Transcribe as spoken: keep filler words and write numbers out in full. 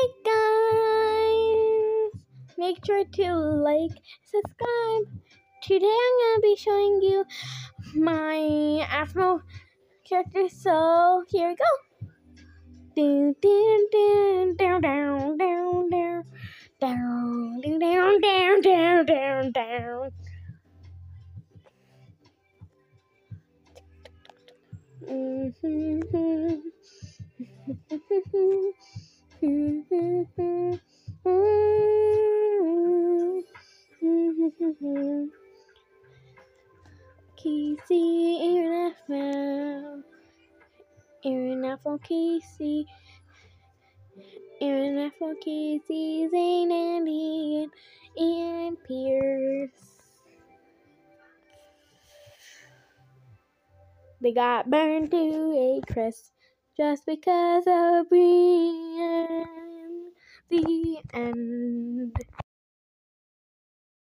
Hey guys, make sure to like, subscribe. Today I'm gonna be showing you my Aphmau character. So here we go. Down, down, down, down, down, down, down, down, down, down, down, down, down. Mm-hmm. Casey, Aaron, Aphmau, Aaron, Aphmau, Casey, Aaron, Aphmau, Casey, Zane, Andy, and Pierce. They got burned to a crisp just because of Brian. The end.